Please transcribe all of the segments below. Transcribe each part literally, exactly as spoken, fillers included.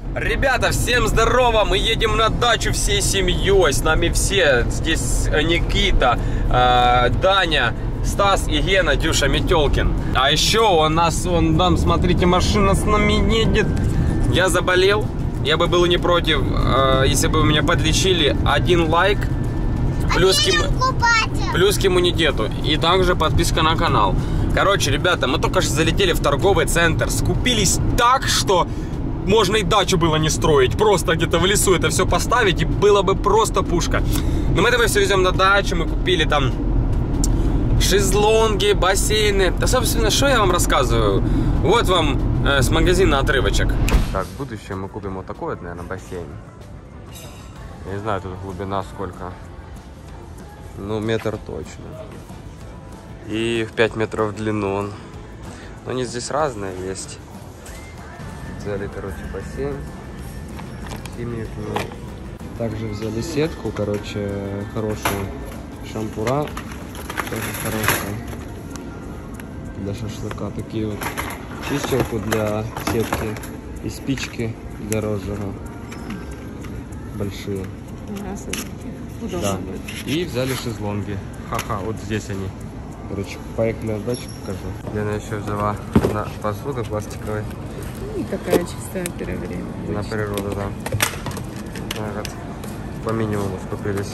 Ребята, всем здорово! Мы едем на дачу всей семьей. С нами все. Здесь Никита, э, Даня, Стас и Гена, Дюша Метелкин. А еще у нас, вон там, смотрите, машина с нами едет. Я заболел. Я бы был не против, э, если бы меня подлечили. Один лайк. Плюс, ким... плюс к иммунитету. И также подписка на канал. Короче, ребята, мы только что залетели в торговый центр. Скупились так, что можно и дачу было не строить. Просто где-то в лесу это все поставить, и было бы просто пушка. Но мы это все везем на дачу. Мы купили там шезлонги, бассейны. Да, собственно, что я вам рассказываю? Вот вам э, с магазина отрывочек. Так, в будущем мы купим вот такой вот, наверное, бассейн. Я не знаю, тут глубина сколько. Ну, метр точно. И в пять метров в длину он. Но они здесь разные есть. Взяли, короче, бассейн. Химию к нему. Также взяли сетку, короче, хорошую. Шампура. Тоже хорошая. Для шашлыка. Такие вот чистилку для сетки. И спички для розжига. Большие. Да. И взяли шезлонги. Ха-ха, вот здесь они. Короче, поехали на дачу, покажу. Лена еще взяла на посуду пластиковой. И такая чистая переврение. На природу, да. Вот. По минимуму скупились.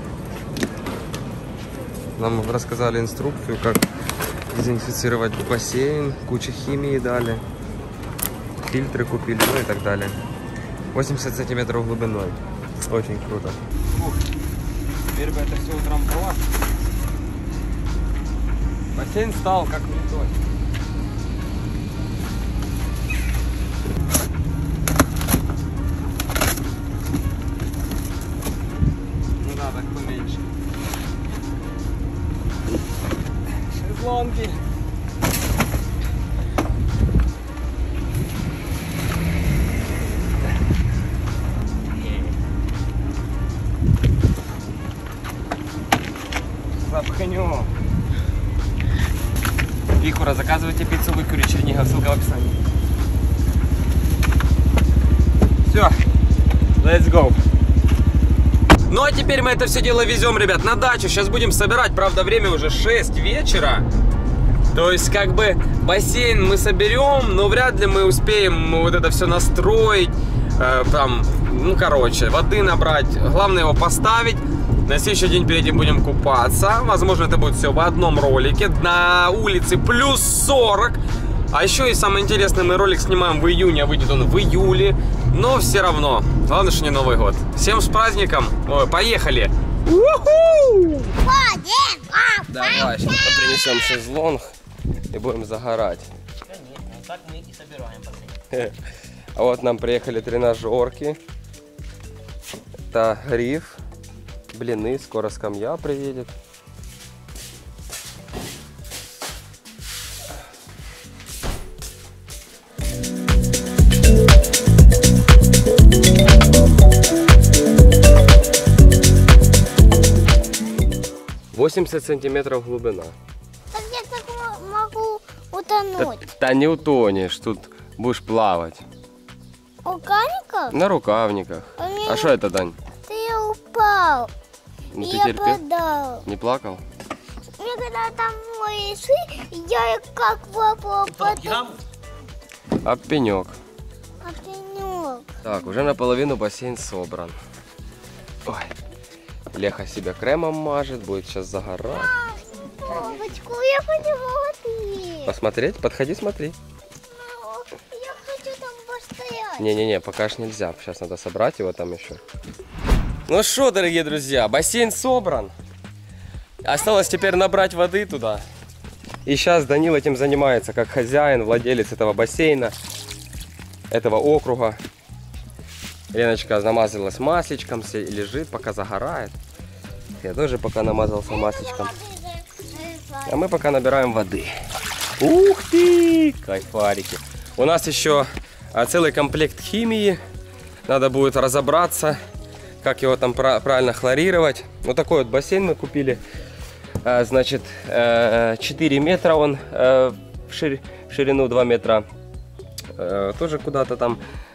Нам рассказали инструкцию, как дезинфицировать бассейн. Куча химии дали. Фильтры купили, ну и так далее. восемьдесят сантиметров глубиной. Очень круто. Ух. Теперь бы это все утром было. Бассейн стал как влитой. Ну да, так поменьше. Шезлонги. Запхнем. Вихура, заказывайте пиццу в Выкуре, Чернигов, ссылка в описании. Все, let's go. Ну а теперь мы это все дело везем, ребят, на дачу. Сейчас будем собирать, правда, время уже шесть вечера. То есть, как бы, бассейн мы соберем, но вряд ли мы успеем вот это все настроить. Э, там, ну, короче, воды набрать. Главное его поставить. На следующий день перед этим будем купаться. Возможно, это будет все в одном ролике. На улице плюс сорок. А еще и самое интересное, мы ролик снимаем в июне, а выйдет он в июле. Но все равно. Главное, что не Новый год. Всем с праздником. Ой, поехали. Давай, сейчас принесем шезлонг и будем загорать. Конечно, так мы и собираем бассейн. А вот нам приехали тренажерки. Это гриф. Блины, скоро скамья приедет. восемьдесят сантиметров глубина. Так я так могу утонуть. Да, да не утонешь, тут будешь плавать. Рукавниках? На рукавниках. А, меня... а что это, Дань? Ты упал. Ну, ты я терпел? подал. Не плакал? Мне когда там мои ши, я как попал под... Об пенек. А пенек. Так, уже наполовину бассейн собран. Ой. Леха себя кремом мажет, будет сейчас загорать. Папочку, я хочу воды. Посмотреть? Подходи, смотри. Ну, я хочу там постоять. Не-не-не, пока ж нельзя. Сейчас надо собрать его там еще. Ну что, дорогие друзья, бассейн собран. Осталось теперь набрать воды туда. И сейчас Данил этим занимается, как хозяин, владелец этого бассейна, этого округа. Леночка намазалась масличком, лежит, пока загорает. Я тоже пока намазался масличком. А мы пока набираем воды. Ух ты! Кайфарики. У нас еще целый комплект химии. Надо будет разобраться, как его там правильно хлорировать. Вот такой вот бассейн мы купили. Значит, четыре метра он в ширину, два метра. Тоже куда-то там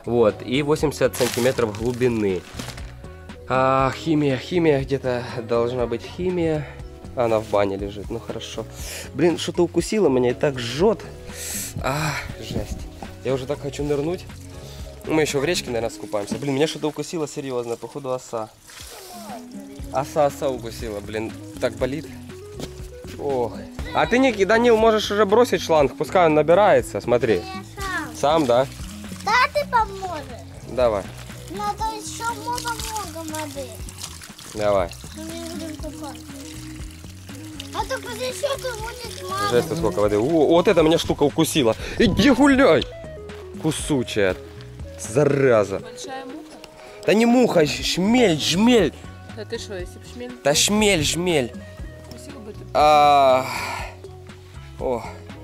Вот, и восемьдесят сантиметров глубины. А, химия, химия, где-то должна быть химия. Она в бане лежит, ну хорошо. Блин, что-то укусило меня и так жжет. А, жесть. Я уже так хочу нырнуть. Мы еще в речке, наверное, скупаемся. Блин, меня что-то укусило серьезно, походу оса. Оса, оса укусила, блин, так болит. Ох. А ты, Ник, Данил, можешь уже бросить шланг, пускай он набирается, смотри. Сам. Сам, да? Да, ты поможешь. Давай, Надо еще много-много воды. давай. Мы не будем купаться. А то после счета будет мало. Жесть, сколько воды. О, вот эта меня штука укусила. Иди гуляй. Кусучая. Зараза. Большая муха? Да не муха, шмель, жмель. Да ты что, если бы шмель Да шмель, жмель. укусил бы ты? А... О.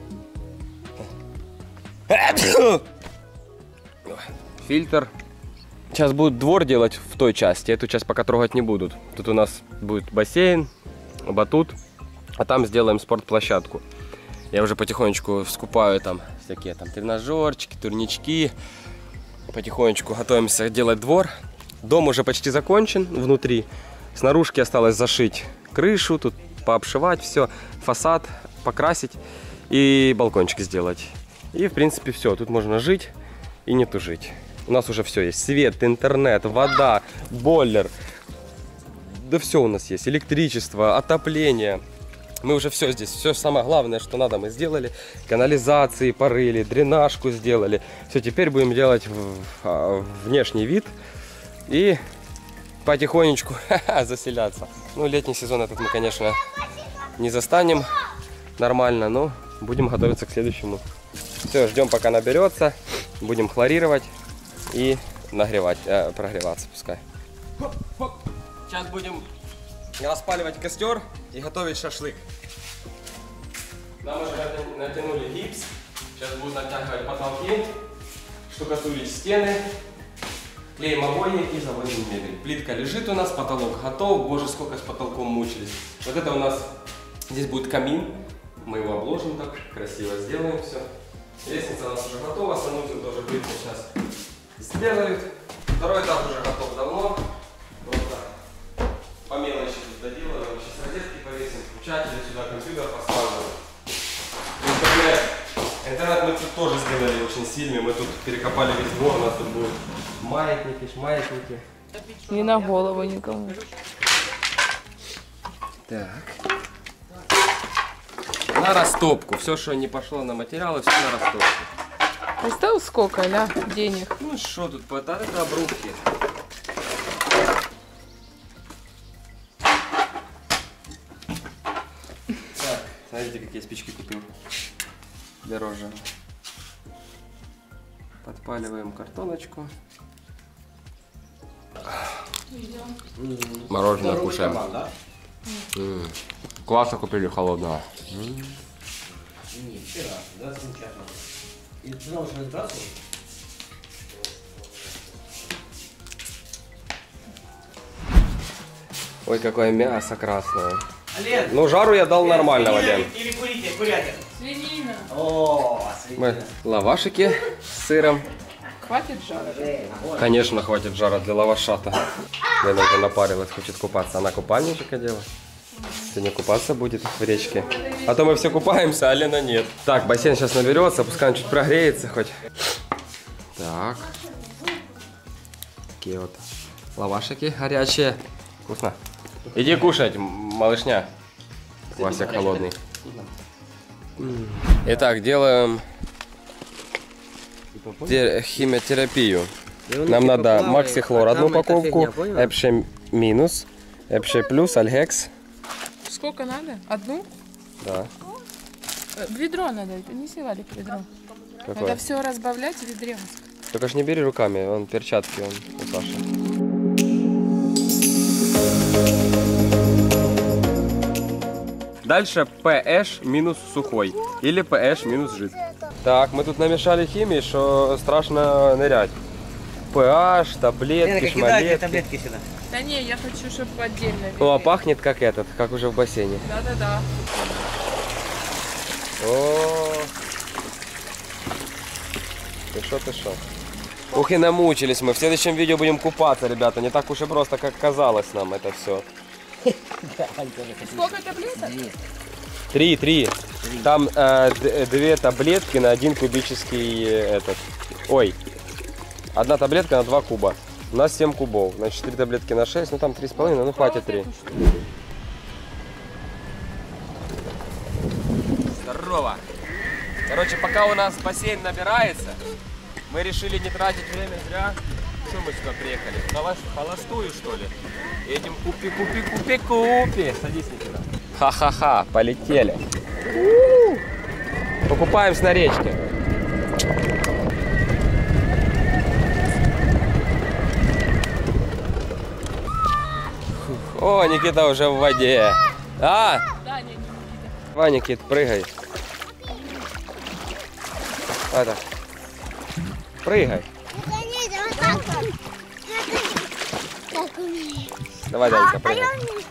Фильтр. Сейчас будут двор делать в той части. Эту часть пока трогать не будут. Тут у нас будет бассейн, батут. А там сделаем спортплощадку. Я уже потихонечку скупаю там всякие там тренажерчики, турнички. Потихонечку готовимся делать двор. Дом уже почти закончен внутри. Снаружи осталось зашить крышу, тут пообшивать все, фасад покрасить и балкончик сделать. И в принципе все, тут можно жить и не тужить. У нас уже все есть: свет, интернет, вода, бойлер. Да все у нас есть, электричество, отопление. Мы уже все здесь, все самое главное, что надо, мы сделали. Канализации порыли, дренажку сделали. Все, теперь будем делать внешний вид и потихонечку заселяться. Ну, летний сезон этот мы, конечно, не застанем нормально, но будем готовиться к следующему. Все, ждем, пока наберется. Будем хлорировать и нагревать, э, прогреваться пускай. Сейчас будем распаливать костер и готовить шашлык. Нам уже натянули гипс. Сейчас будут натягивать потолки, штукатурить стены, клеим обои и заводим мебель. Плитка лежит у нас, потолок готов. Боже, сколько с потолком мучились. Вот это у нас, здесь будет камин. Мы его обложим так, красиво сделаем все. Лестница у нас уже готова, санузел тоже плитку сейчас сделают. Второй этап уже готов давно. Вот так. По мелочи тут доделаем. Сейчас розетки повесим, включатели сюда, компьютер поставим. Интернет. Интернет мы тут тоже сделали очень сильный. Мы тут перекопали весь двор, у нас тут будут маятники, шмаятники. Не на голову никому. Так. На растопку. Все, что не пошло на материалы, все на растопку. Представил, сколько, ля, денег? Ну что тут, по это обрубки. Так, смотрите, какие спички купил для рожа. Подпаливаем картоночку. Мороженое кушаем. М-м. Классно купили холодного. М-м. Не, вчера, да, замечательно. И ты знал, что разбрасывал? Ой, какое мясо красное. Лен, Ну, жару я дал нормального, свинина Лен. Или курите, курятина? Свинина. О, Мы свинина. лавашики с сыром. Хватит жара? Конечно, хватит жара для лаваша-то. Лена уже напарилась, хочет купаться. Она купальничек одела. Сегодня купаться будет в речке. А то мы все купаемся, а Лена нет. Так, бассейн сейчас наберется, пускай он чуть прогреется хоть. Так. Такие вот лавашики горячие. Вкусно. Иди кушать, м- малышня. Вася холодный. Итак, делаем те- химиотерапию. Нам надо максихлор одну упаковку, эпше минус, эпше плюс, альгекс. Сколько надо? Одну? Да. Э, В ведро надо, неси, Валик, ведро. Какое? Надо все разбавлять в ведре. Только ж не бери руками, он перчатки, он у Саши. Дальше pH минус сухой или pH минус жидкий. Так, мы тут намешали химии, что страшно нырять. pH, таблетки, шмалетки. таблетки сюда. Да не, я хочу, чтобы отдельно. О, а ведре. пахнет как этот, как уже в бассейне. Да-да-да. О, ты шо, ты шо? Ух, и намучились мы. В следующем видео будем купаться, ребята. Не так уж и просто, как казалось нам это все. Сколько таблеток? Три, три. Там э, две таблетки на один кубический этот. Ой, одна таблетка на два куба. У нас семь кубов. Значит, три таблетки на шесть. Ну там три с половиной, ну хватит три. Здорово. Короче, пока у нас бассейн набирается, мы решили не тратить время зря. Что мы сюда приехали? Холостую, что ли? Едем купи, купи, купи, купи. Садись, Никита. Ха-ха-ха, полетели. Покупаемся на речке. О, Никита уже в воде. А? Да, не, не, Никита. Давай, Никит, прыгай. Давай так. Прыгай. Давай, Данька, прыгай.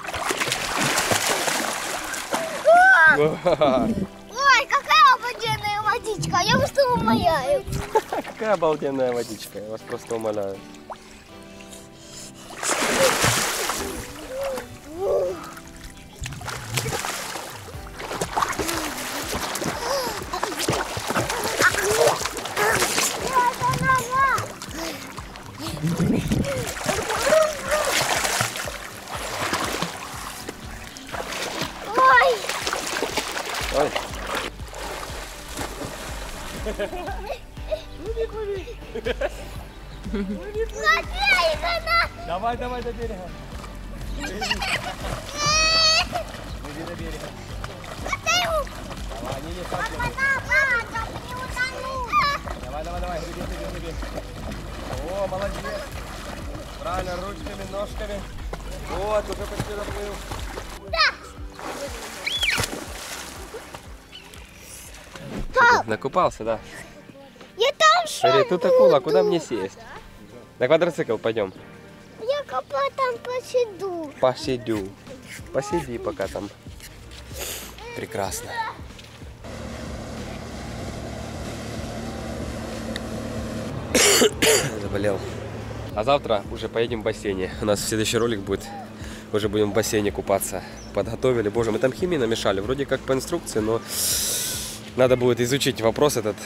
Ой, какая обалденная водичка, я вас умоляю. Какая обалденная водичка, я вас просто умоляю. Ой. Ой. Давай, давай до берега. Иди до берега. Давай, не, не, сам Давай, давай, давай, греби, греби, греби. О, молодец. Правильно, ручками, ножками. Вот, уже почти доплыл. Пап, Накупался, да? я там Смотри, тут акула, куда мне сесть? На квадроцикл пойдем. Я пока там посиду. Посидю. Посиди пока там. Прекрасно. Заболел. А завтра уже поедем в бассейне. У нас следующий ролик будет. Уже будем в бассейне купаться. Подготовили. Боже, мы там химии намешали. Вроде как по инструкции, но надо будет изучить вопрос этот.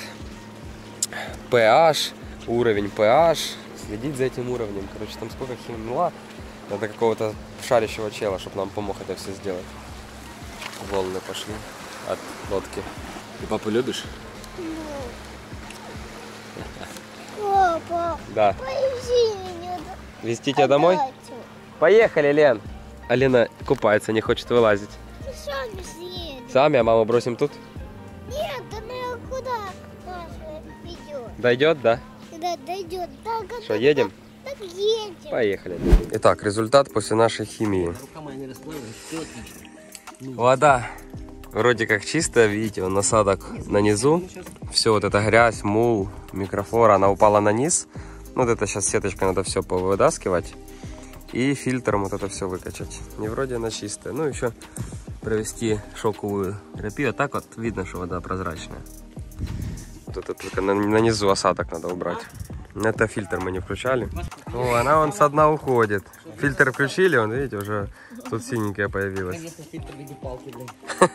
pH, уровень pH. Следить за этим уровнем. Короче, там сколько химии. Надо какого-то шарящего чела, чтобы нам помог это все сделать. Волны пошли от лодки. Ты папу любишь? Папа, Да. повези меня. Везти тебя домой? Поехали, Лен. Алина купается, не хочет вылазить. Ты сами съедешь. Сами, а маму бросим тут? Нет, она куда наша ведет? Дойдет, да? Когда дойдет. Так, Что, едем? Так едем. Поехали. Итак, результат после нашей химии. Рука моя не расплавилась, все отлично. Вода вроде как чистая, видите, он насадок на низу. Все вот эта грязь, мул, микрофлора, она упала на низ. Ну, вот это сейчас сеточкой надо все повытаскивать. И фильтром вот это все выкачать. И вроде она чистая. Ну, еще провести шоковую терапию. А так вот видно, что вода прозрачная. Вот это только на, на низу осадок надо убрать. Это фильтр мы не включали. О, она вон со дна уходит. Фильтр включили, он, видите, уже тут синенькая появилась. Конечно, фильтр в виде палки, блин.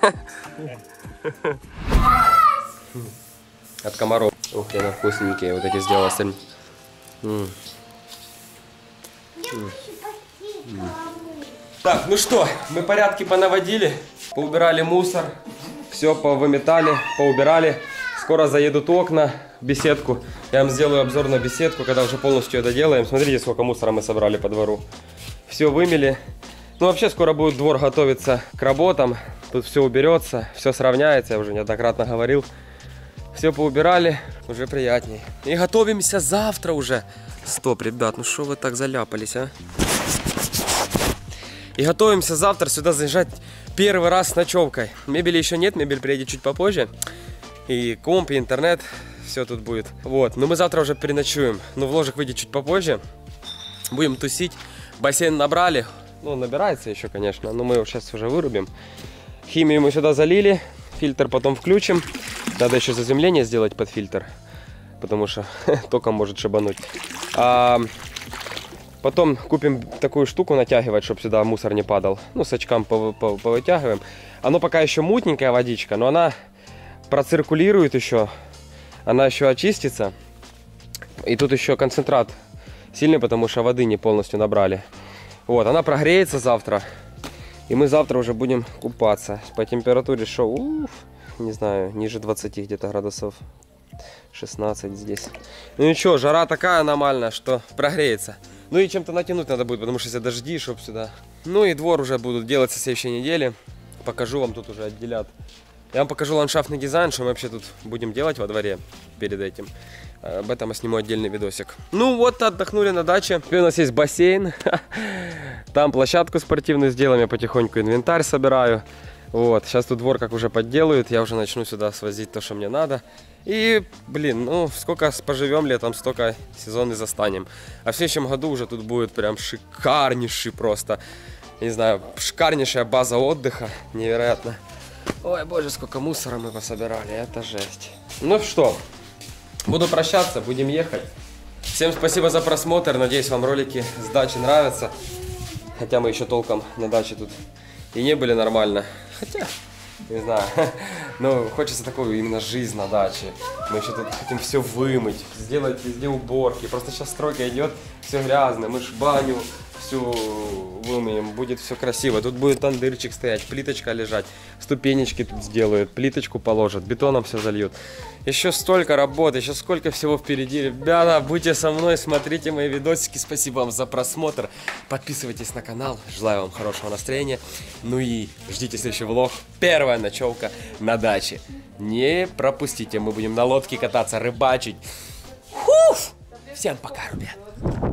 От комаров. Ух, она вкусненькие. Вот эти сделала сын. М. М. Так, ну что, мы порядки понаводили, поубирали мусор, все повыметали, поубирали. Скоро заедут окна, беседку. Я вам сделаю обзор на беседку, когда уже полностью это делаем. Смотрите, сколько мусора мы собрали по двору. Все вымели. Ну, вообще, скоро будет двор готовиться к работам. Тут все уберется, все сравняется, я уже неоднократно говорил. Все поубирали, уже приятней. И готовимся завтра уже. Стоп, ребят, ну что вы так заляпались, а? И готовимся завтра сюда заезжать первый раз с ночевкой. Мебели еще нет, мебель приедет чуть попозже. И комп, и интернет, все тут будет. Вот, но мы завтра уже переночуем. Ну, вложик выйдет чуть попозже. Будем тусить. Бассейн набрали. Ну, он набирается еще, конечно, но мы его сейчас уже вырубим. Химию мы сюда залили. Фильтр потом включим. Надо еще заземление сделать под фильтр. потому что током может шибануть. А потом купим такую штуку натягивать, чтобы сюда мусор не падал. Ну, с очкам повытягиваем. Оно пока еще мутненькая водичка, но она проциркулирует еще. Она еще очистится. И тут еще концентрат сильный, потому что воды не полностью набрали. Вот, она прогреется завтра. И мы завтра уже будем купаться. По температуре что? Уф, не знаю, ниже двадцати где-то градусов. шестнадцать здесь. Ну ничего, жара такая аномальная, что прогреется. Ну и чем-то натянуть надо будет, потому что если дожди, чтоб сюда. Ну и двор уже будут делать со следующей недели. Покажу вам, тут уже отделят. Я вам покажу ландшафтный дизайн, что мы вообще тут будем делать во дворе перед этим. Об этом я сниму отдельный видосик. Ну вот, отдохнули на даче. Теперь у нас есть бассейн. Там площадку спортивную сделаем. Я потихоньку инвентарь собираю. Вот, сейчас тут двор как уже подделают. Я уже начну сюда свозить то, что мне надо. И, блин, ну, сколько поживем летом, столько сезон и застанем. А в следующем году уже тут будет прям шикарнейший просто. Не знаю, шикарнейшая база отдыха. Невероятно. Ой, боже, сколько мусора мы пособирали. Это жесть. Ну что, буду прощаться, будем ехать. Всем спасибо за просмотр. Надеюсь, вам ролики с дачи нравятся. Хотя мы еще толком на даче тут и не были нормально. Хотя, не знаю. Но хочется такую именно жизнь на даче. Мы еще тут хотим все вымыть, сделать везде уборки. Просто сейчас стройка идет, все грязно. Мы ж баню всю вымоем, будет все красиво. Тут будет тандырчик стоять, плиточка лежать, ступенечки тут сделают, плиточку положат, бетоном все зальют. Еще столько работы, еще сколько всего впереди. Ребята, будьте со мной, смотрите мои видосики. Спасибо вам за просмотр. Подписывайтесь на канал. Желаю вам хорошего настроения. Ну и ждите следующий влог. Первая ночевка на даче. Не пропустите, мы будем на лодке кататься, рыбачить. Фуф! Всем пока, ребят.